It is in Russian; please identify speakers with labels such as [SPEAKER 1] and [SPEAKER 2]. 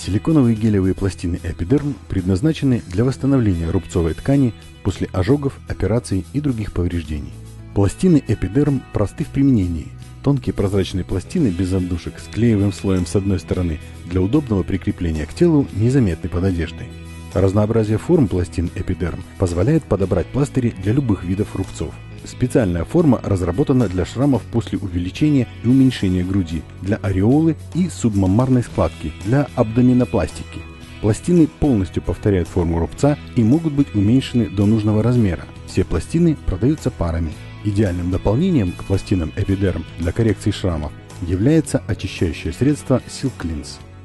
[SPEAKER 1] Силиконовые гелевые пластины Epiderm предназначены для восстановления рубцовой ткани после ожогов, операций и других повреждений. Пластины Epiderm просты в применении. Тонкие прозрачные пластины без отдушек с клеевым слоем с одной стороны для удобного прикрепления к телу незаметны под одеждой. Разнообразие форм пластин Epiderm позволяет подобрать пластыри для любых видов рубцов. Специальная форма разработана для шрамов после увеличения и уменьшения груди, для ореолы и субмаммарной складки, для абдоминопластики. Пластины полностью повторяют форму рубца и могут быть уменьшены до нужного размера. Все пластины продаются парами. Идеальным дополнением к пластинам Epiderm для коррекции шрамов является очищающее средство Silk Cleanse.